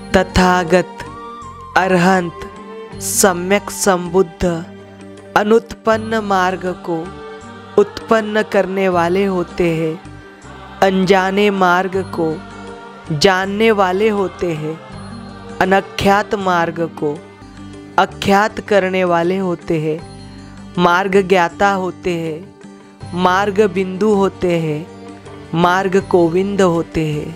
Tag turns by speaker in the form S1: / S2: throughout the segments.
S1: तथागत अरहंत सम्यक संबुद्ध अनुत्पन्न मार्ग को उत्पन्न करने वाले होते हैं। अनजाने मार्ग को जानने वाले होते हैं। अनख्यात मार्ग को अख्यात करने वाले होते हैं। मार्ग ज्ञाता होते हैं। मार्ग बिंदु होते हैं। मार्ग गोविंद होते हैं।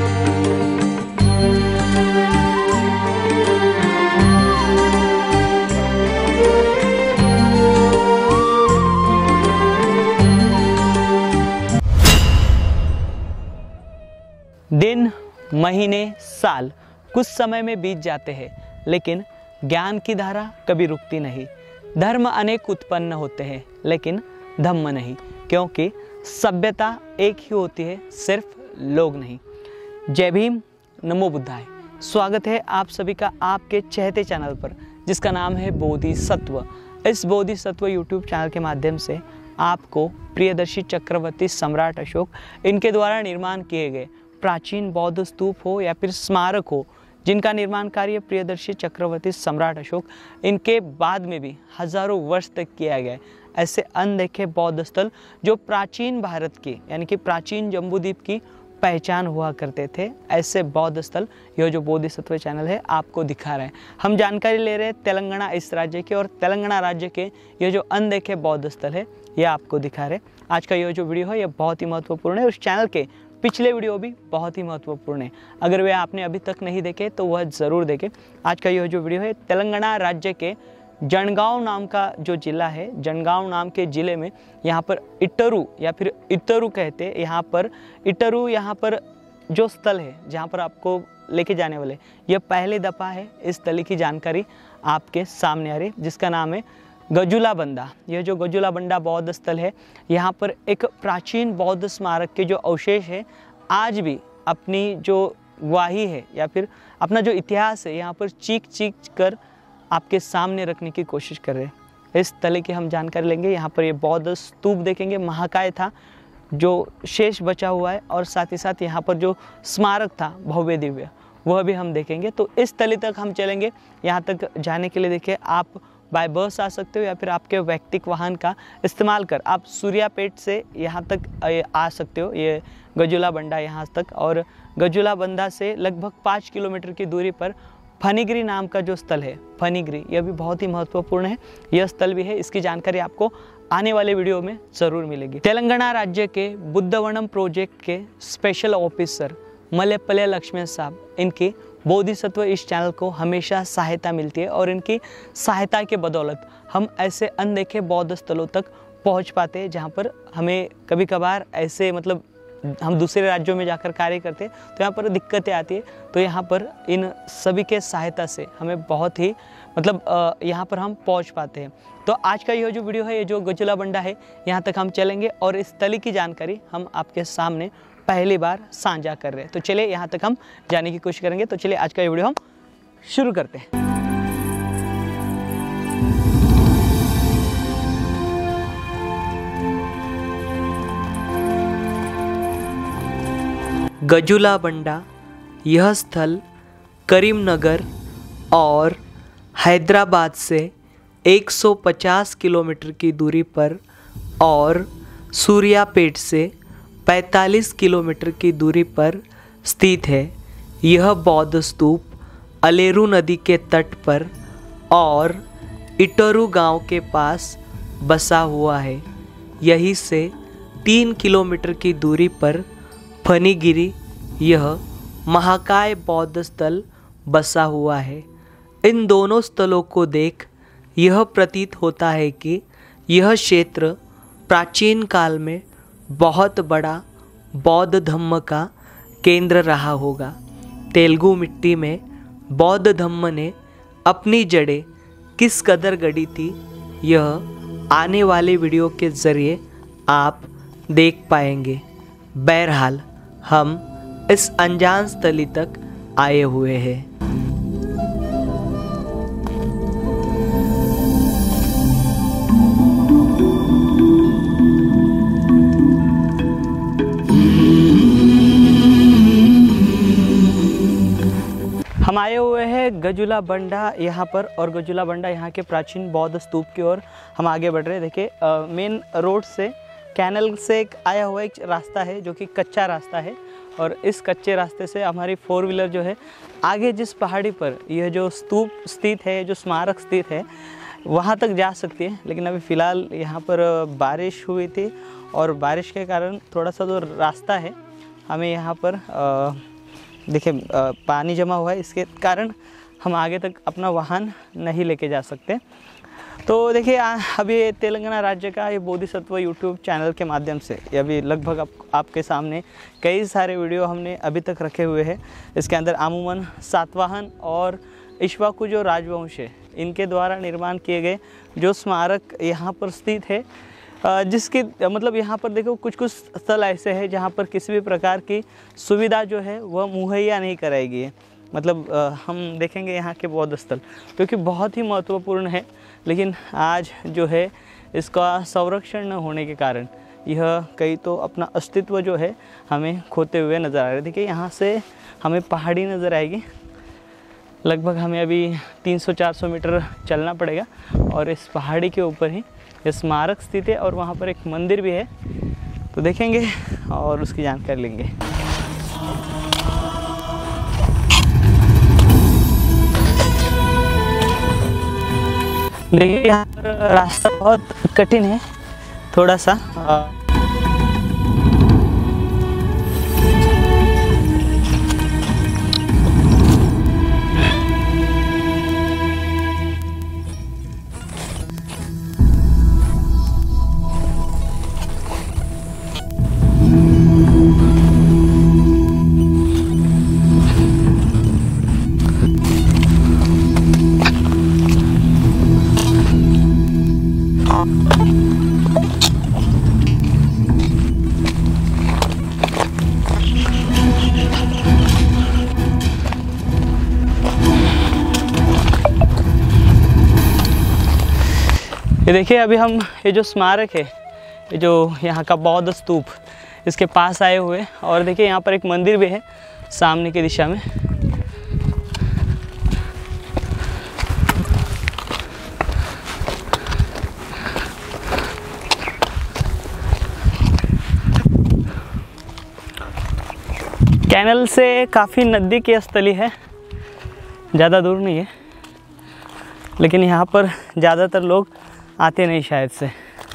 S2: दिन, महीने, साल कुछ समय में बीत जाते हैं, लेकिन ज्ञान की धारा कभी रुकती नहीं। धर्म अनेक उत्पन्न होते हैं, लेकिन धम्म नहीं, क्योंकि सभ्यता एक ही होती है, सिर्फ लोग नहीं। जय भीम, नमो बुद्धाय। स्वागत है आप सभी का आपके चहेते चैनल पर, जिसका नाम है बोधिसत्व। इस बोधिसत्व यूट्यूब चैनल के माध्यम से आपको प्रियदर्शी चक्रवर्ती सम्राट अशोक, इनके द्वारा निर्माण किए गए प्राचीन बौद्ध स्तूप हो या फिर स्मारक हो, जिनका निर्माण कार्य प्रियदर्शी चक्रवर्ती सम्राट अशोक, इनके बाद में भी हजारों वर्ष तक किया गया है, ऐसे अनदेखे बौद्ध स्थल जो प्राचीन भारत की यानी कि प्राचीन जम्बूद्वीप की पहचान हुआ करते थे, ऐसे बौद्ध स्थल यह जो बोधिसत्व चैनल है आपको दिखा रहे हैं। हम जानकारी ले रहे हैं तेलंगाना इस राज्य के, और तेलंगाना राज्य के ये जो अनदेखे बौद्ध स्थल है ये आपको दिखा रहे हैं। आज का यह जो वीडियो है ये बहुत ही महत्वपूर्ण है। उस चैनल के पिछले वीडियो भी बहुत ही महत्वपूर्ण है, अगर वे आपने अभी तक नहीं देखे तो वह ज़रूर देखें। आज का यह जो वीडियो है तेलंगाना राज्य के जनगांव नाम का जो ज़िला है, जनगांव नाम के ज़िले में यहाँ पर इट्टरू या फिर इत्तरू कहते हैं, यहाँ पर इट्टरू, यहाँ पर जो स्थल है जहाँ पर आपको लेके जाने वाले, यह पहले दफ़ा है इस स्थल की जानकारी आपके सामने आ रही, जिसका नाम है गजुलाबंडा। यह जो गजुलाबंडा बौद्ध स्थल है, यहाँ पर एक प्राचीन बौद्ध स्मारक के जो अवशेष है आज भी अपनी जो गवाही है या फिर अपना जो इतिहास है यहाँ पर चीख कर आपके सामने रखने की कोशिश कर रहे हैं। इस स्थल की हम जानकारी लेंगे। यहाँ पर ये बौद्ध स्तूप देखेंगे, महाकाय था जो शेष बचा हुआ है, और साथ ही साथ यहाँ पर जो स्मारक था भव्य दिव्य, वह भी हम देखेंगे। तो इस स्थल तक हम चलेंगे। यहाँ तक जाने के लिए देखिए आप बाय बस आ सकते हो या फिर आपके व्यक्तिगत वाहन का इस्तेमाल कर आप सूर्यापेट से यहाँ तक आ सकते हो, ये गजुलाबंडा यहाँ तक। और गजुलाबंदा से लगभग 5 किलोमीटर की दूरी पर फणिगिरी नाम का जो स्थल है, फणिगिरी, यह भी बहुत ही महत्वपूर्ण है। यह स्थल भी है, इसकी जानकारी आपको आने वाले वीडियो में ज़रूर मिलेगी। तेलंगाना राज्य के बुद्धवनम प्रोजेक्ट के स्पेशल ऑफिसर मलेपल्ले लक्ष्मण साहब, इनकी बोधिसत्व इस चैनल को हमेशा सहायता मिलती है, और इनकी सहायता के बदौलत हम ऐसे अनदेखे बौद्ध स्थलों तक पहुंच पाते हैं जहां पर हमें कभी कभार ऐसे मतलब हम दूसरे राज्यों में जाकर कार्य करते हैं तो यहाँ पर दिक्कतें आती है। तो यहाँ पर इन सभी के सहायता से हमें बहुत ही मतलब यहाँ पर हम पहुँच पाते हैं। तो आज का यह जो वीडियो है, ये जो गजुलाबंडा है, यहाँ तक हम चलेंगे और इस स्थल की जानकारी हम आपके सामने पहली बार साझा कर रहे हैं। तो चलिए यहाँ तक हम जाने की कोशिश करेंगे। तो चलिए आज का ये वीडियो हम शुरू करते हैं।
S1: गजुलाबंडा यह स्थल करीमनगर और हैदराबाद से 150 किलोमीटर की दूरी पर और सूर्यापेट से 45 किलोमीटर की दूरी पर स्थित है। यह बौद्ध स्तूप अलेरू नदी के तट पर और इट्टरू गांव के पास बसा हुआ है। यहीं से 3 किलोमीटर की दूरी पर फणिगिरी, यह महाकाय बौद्ध स्थल बसा हुआ है। इन दोनों स्थलों को देख यह प्रतीत होता है कि यह क्षेत्र प्राचीन काल में बहुत बड़ा बौद्ध धम्म का केंद्र रहा होगा। तेलुगु मिट्टी में बौद्ध धम्म ने अपनी जड़ें किस कदर गड़ी थी, यह आने वाले वीडियो के ज़रिए आप देख पाएंगे। बहरहाल हम इस अनजान स्थली तक आए हुए हैं।
S2: गजुला बंडा यहाँ पर, और गजुला बंडा यहाँ के प्राचीन बौद्ध स्तूप की ओर हम आगे बढ़ रहे हैं। देखिए मेन रोड से, कैनल से एक आया हुआ एक रास्ता है जो कि कच्चा रास्ता है, और इस कच्चे रास्ते से हमारी 4 व्हीलर जो है आगे जिस पहाड़ी पर यह जो स्तूप स्थित है, जो स्मारक स्थित है, वहाँ तक जा सकती है। लेकिन अभी फ़िलहाल यहाँ पर बारिश हुई थी, और बारिश के कारण थोड़ा सा जो रास्ता है हमें यहाँ पर देखिए पानी जमा हुआ है, इसके कारण हम आगे तक अपना वाहन नहीं लेके जा सकते। तो देखिए अभी तेलंगाना राज्य का ये बोधिसत्व यूट्यूब चैनल के माध्यम से अभी लगभग आपके सामने कई सारे वीडियो हमने अभी तक रखे हुए हैं। इसके अंदर अमूमन सातवाहन और इक्ष्वाकु जो राजवंश है, इनके द्वारा निर्माण किए गए जो स्मारक यहाँ पर स्थित है, जिसकी मतलब यहाँ पर देखो कुछ कुछ स्थल ऐसे हैं जहाँ पर किसी भी प्रकार की सुविधा जो है वह मुहैया नहीं कराई गई है। मतलब हम देखेंगे यहाँ के बौद्ध स्थल क्योंकि बहुत ही महत्वपूर्ण है, लेकिन आज जो है इसका संरक्षण न होने के कारण यह कई तो अपना अस्तित्व जो है हमें खोते हुए नज़र आ रहे हैं। देखिए यहाँ से हमें पहाड़ी नज़र आएगी, लगभग हमें अभी 300-400 मीटर चलना पड़ेगा, और इस पहाड़ी के ऊपर ही ये स्मारक स्थित है, और वहाँ पर एक मंदिर भी है। तो देखेंगे और उसकी जानकारी लेंगे। देखिए यहाँ पर रास्ता बहुत कठिन है थोड़ा सा। ये देखिए अभी हम ये जो स्मारक है, ये जो यहाँ का बौद्ध स्तूप, इसके पास आए हुए, और देखिए यहाँ पर एक मंदिर भी है सामने की दिशा में। कैनल से काफ़ी नज़दीक ये स्थली है, ज़्यादा दूर नहीं है, लेकिन यहाँ पर ज़्यादातर लोग आते नहीं शायद से।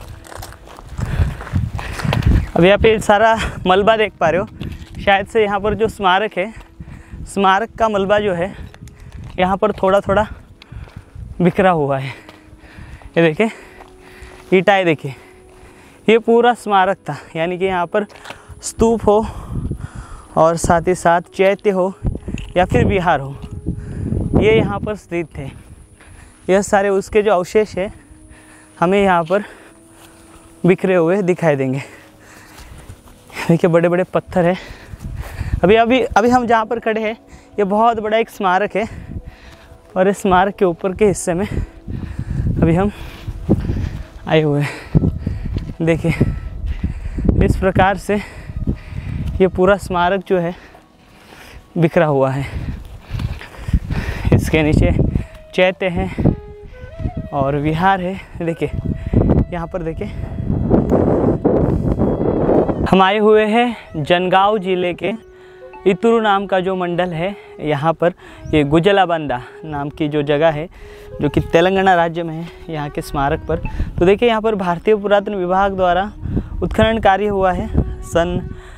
S2: अब यहाँ पे सारा मलबा देख पा रहे हो, शायद से यहाँ पर जो स्मारक है, स्मारक का मलबा जो है यहाँ पर थोड़ा थोड़ा बिखरा हुआ है। ये देखिए ईंटें देखिए, ये पूरा स्मारक था, यानी कि यहाँ पर स्तूप हो और साथ ही साथ चैत्य हो या फिर विहार हो, ये यहाँ पर स्थित थे। यह सारे उसके जो अवशेष है हमें यहाँ पर बिखरे हुए दिखाई देंगे। देखिए बड़े बड़े पत्थर है। अभी हम जहाँ पर खड़े हैं ये बहुत बड़ा एक स्मारक है, और इस स्मारक के ऊपर के हिस्से में अभी हम आए हुए हैं। देखिए इस प्रकार से ये पूरा स्मारक जो है बिखरा हुआ है। इसके नीचे चैत्य है और विहार है। देखिए यहाँ पर देखिए हम आए हुए हैं जनगांव जिले के इतुरु नाम का जो मंडल है, यहाँ पर ये गुजलाबंदा नाम की जो जगह है जो कि तेलंगाना राज्य में है, यहाँ के स्मारक पर। तो देखिए यहाँ पर भारतीय पुरातन विभाग द्वारा उत्खनन कार्य हुआ है सन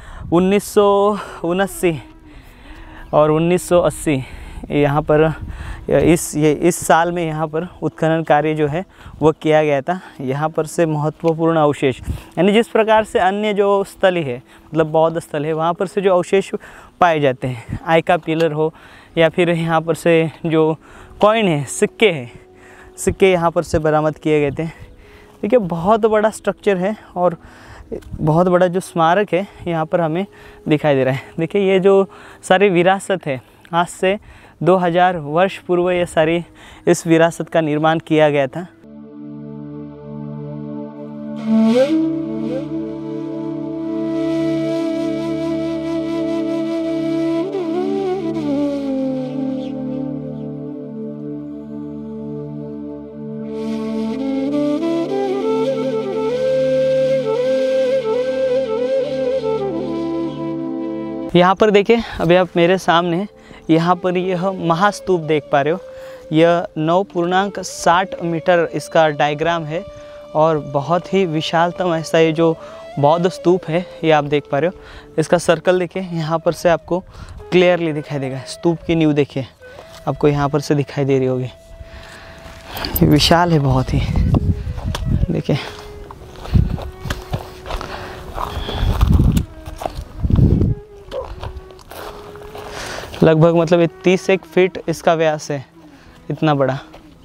S2: 1979 और 1980। यहाँ पर इस साल में यहाँ पर उत्खनन कार्य जो है वो किया गया था। यहाँ पर से महत्वपूर्ण अवशेष, यानी जिस प्रकार से अन्य जो स्थल है, मतलब बौद्ध स्थल है, वहाँ पर से जो अवशेष पाए जाते हैं, आयका पिलर हो या फिर यहाँ पर से जो कॉइन है, सिक्के हैं, सिक्के यहाँ पर से बरामद किए गए थे। देखिए बहुत बड़ा स्ट्रक्चर है और बहुत बड़ा जो स्मारक है यहाँ पर हमें दिखाई दे रहा है। देखिए ये जो सारी विरासत है, आज से 2000 वर्ष पूर्व ये सारी इस विरासत का निर्माण किया गया था। यहाँ पर देखिए, अभी आप मेरे सामने यहाँ पर यह महास्तूप देख पा रहे हो। यह 9.60 मीटर इसका डायग्राम है और बहुत ही विशालतम ऐसा ये जो बौद्ध स्तूप है ये आप देख पा रहे हो। इसका सर्कल देखिए, यहाँ पर से आपको क्लियरली दिखाई देगा। स्तूप की नींव देखिए, आपको यहाँ पर से दिखाई दे रही होगी। ये विशाल है बहुत ही, देखिए। लगभग मतलब ये 31 फीट इसका व्यास है, इतना बड़ा।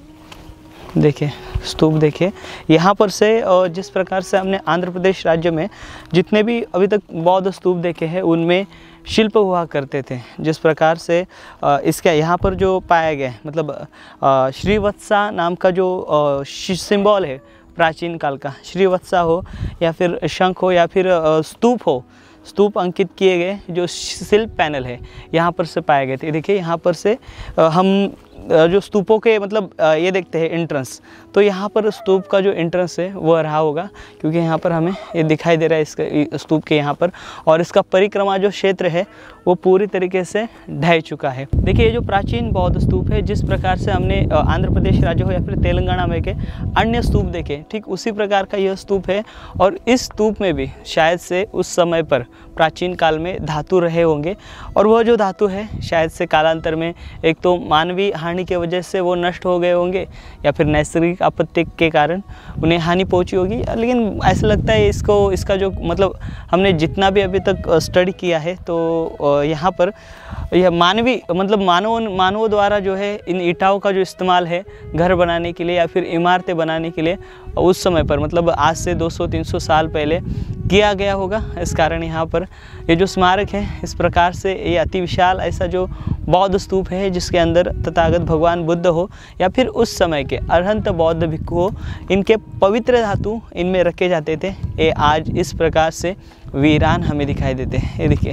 S2: देखिए स्तूप देखिए। यहाँ पर से जिस प्रकार से हमने आंध्र प्रदेश राज्य में जितने भी अभी तक बौद्ध स्तूप देखे हैं उनमें शिल्प हुआ करते थे। जिस प्रकार से इसका यहाँ पर जो पाया गया है, मतलब श्रीवत्सा नाम का जो सिंबल है प्राचीन काल का, श्रीवत्सा हो या फिर शंख हो या फिर स्तूप हो, स्तूप अंकित किए गए जो शिल्प पैनल है यहाँ पर से पाए गए थे। देखिए यहाँ पर से हम जो स्तूपों के मतलब ये देखते हैं एंट्रेंस, तो यहाँ पर स्तूप का जो एंट्रेंस है वह रहा होगा, क्योंकि यहाँ पर हमें ये दिखाई दे रहा है इसका स्तूप के यहाँ पर। और इसका परिक्रमा जो क्षेत्र है वो पूरी तरीके से ढह चुका है। देखिए ये जो प्राचीन बौद्ध स्तूप है, जिस प्रकार से हमने आंध्र प्रदेश राज्य हो या फिर तेलंगाना में के अन्य स्तूप देखे, ठीक उसी प्रकार का यह स्तूप है। और इस स्तूप में भी शायद से उस समय पर प्राचीन काल में धातु रहे होंगे, और वह जो धातु है शायद से कालांतर में एक तो मानवीय हानि की वजह से वो नष्ट हो गए होंगे या फिर नैसर्गिक आपत्ति के कारण उन्हें हानि पहुंची होगी। लेकिन ऐसा लगता है इसका जो मतलब हमने जितना भी अभी तक स्टडी किया है, तो यहाँ पर यह मानवीय मतलब मानवों द्वारा जो है इन ईंटों का जो इस्तेमाल है घर बनाने के लिए या फिर इमारतें बनाने के लिए उस समय पर मतलब आज से 200-300 साल पहले किया गया होगा। इस कारण यहाँ पर ये जो स्मारक है इस प्रकार से ये अति विशाल ऐसा जो बौद्ध स्तूप है, जिसके अंदर तथागत भगवान बुद्ध हो या फिर उस समय के अरहंत बौद्ध भिक्खु हो, इनके पवित्र धातु इनमें रखे जाते थे। ये आज इस प्रकार से वीरान हमें दिखाई देते हैं। ये देखिए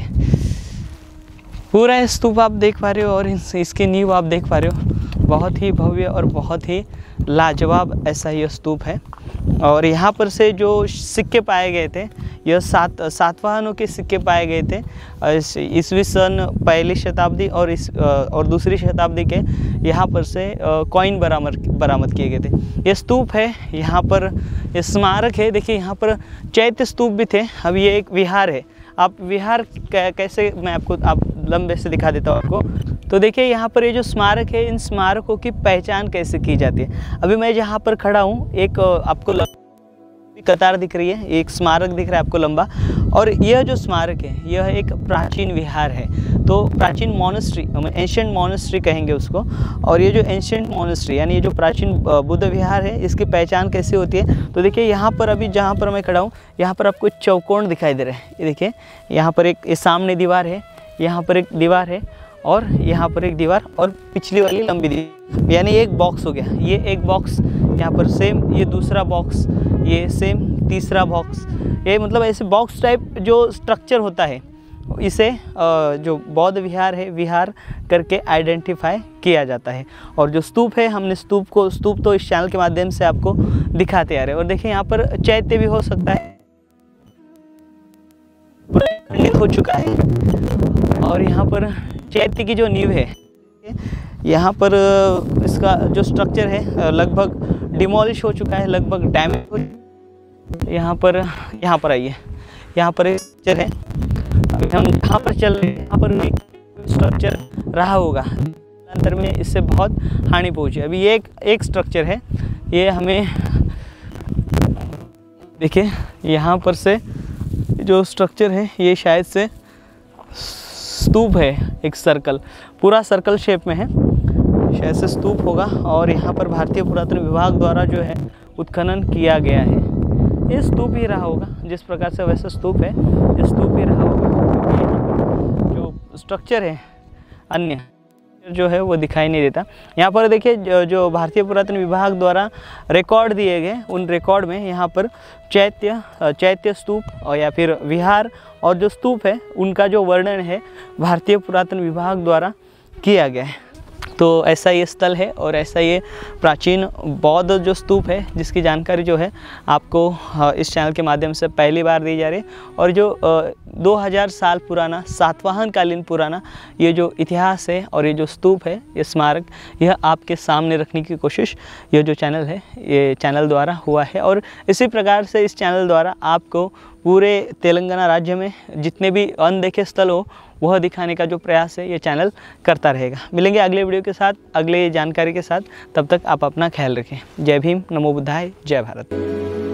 S2: पूरा स्तूप आप देख पा रहे हो और इसकी नींव आप देख पा रहे हो। बहुत ही भव्य और बहुत ही लाजवाब ऐसा यह स्तूप है। और यहाँ पर से जो सिक्के पाए गए थे, यह सातवाहनों के सिक्के पाए गए थे। ईस्वी सन पहली शताब्दी और दूसरी शताब्दी के यहाँ पर से कॉइन बरामद किए गए थे। ये स्तूप है, यहाँ पर ये स्मारक है। देखिए यहाँ पर चैत्य स्तूप भी थे। अब ये एक विहार है। आप विहार कैसे, मैं आप लंबे से दिखा देता हूँ आपको। तो देखिए यहाँ पर ये जो स्मारक है, इन स्मारकों की पहचान कैसे की जाती है। अभी मैं जहाँ पर खड़ा हूँ, एक आपको कतार दिख रही है, एक स्मारक दिख रहा है आपको लंबा, और यह जो स्मारक है यह एक प्राचीन विहार है। तो प्राचीन मोनेस्ट्री, एंशिएंट मोनेस्ट्री कहेंगे उसको। और ये जो एंशिएंट मोनेस्ट्री यानी ये जो प्राचीन बुद्ध विहार है, इसकी पहचान कैसे होती है। तो देखिए यहाँ पर अभी जहाँ पर मैं खड़ा हूँ, यहाँ पर आपको चौकोन दिखाई दे रहा है। ये देखिए यहाँ पर एक सामने दीवार है, यहाँ पर एक दीवार है और यहाँ पर एक दीवार, और पिछली वाली लंबी दीवार, यानी एक बॉक्स हो गया। ये एक बॉक्स यहाँ पर सेम, ये दूसरा बॉक्स, ये सेम तीसरा बॉक्स। ये मतलब ऐसे बॉक्स टाइप जो स्ट्रक्चर होता है, इसे जो बौद्ध विहार है विहार करके आइडेंटिफाई किया जाता है। और जो स्तूप है, हमने स्तूप तो इस चैनल के माध्यम से आपको दिखाते आ रहे हैं। और देखिए यहाँ पर चैत्य भी हो सकता है, खंडित हो चुका है। और यहाँ पर चैत्य की जो नींव है, यहाँ पर इसका जो स्ट्रक्चर है लगभग डिमोलिश हो चुका है, लगभग डैमेज हो चुका है। यहाँ पर आइए, यहाँ पर एक स्ट्रक्चर है। अभी हम यहाँ पर चल रहे हैं, यहाँ पर भी स्ट्रक्चर रहा होगा, अंतर में इससे बहुत हानि पहुँची। अभी ये एक स्ट्रक्चर है, ये हमें देखिए यहाँ पर से जो स्ट्रक्चर है ये शायद से स्तूप है, एक सर्कल, पूरा सर्कल शेप में है, शायद से स्तूप होगा। और यहाँ पर भारतीय पुरातन विभाग द्वारा जो है उत्खनन किया गया है। ये स्तूप ही रहा होगा, जिस प्रकार से वैसे स्तूप है, ये स्तूप ही रहा होगा। जो स्ट्रक्चर है अन्य जो है वो दिखाई नहीं देता। यहाँ पर देखिए जो भारतीय पुरातन विभाग द्वारा रिकॉर्ड दिए गए, उन रिकॉर्ड में यहाँ पर चैत्य स्तूप और या फिर विहार और जो स्तूप है उनका जो वर्णन है भारतीय पुरातन विभाग द्वारा किया गया है। तो ऐसा ये स्थल है और ऐसा ये प्राचीन बौद्ध जो स्तूप है जिसकी जानकारी जो है आपको इस चैनल के माध्यम से पहली बार दी जा रही है। और जो 2000 साल पुराना, सातवाहन कालीन पुराना ये जो इतिहास है और ये जो स्तूप है, ये स्मारक, यह आपके सामने रखने की कोशिश ये जो चैनल है, ये चैनल द्वारा हुआ है। और इसी प्रकार से इस चैनल द्वारा आपको पूरे तेलंगाना राज्य में जितने भी अनदेखे स्थल हो वह दिखाने का जो प्रयास है ये चैनल करता रहेगा। मिलेंगे अगले वीडियो के साथ, अगले जानकारी के साथ। तब तक आप अपना ख्याल रखें। जय भीम, नमो बुद्धाय, जय भारत।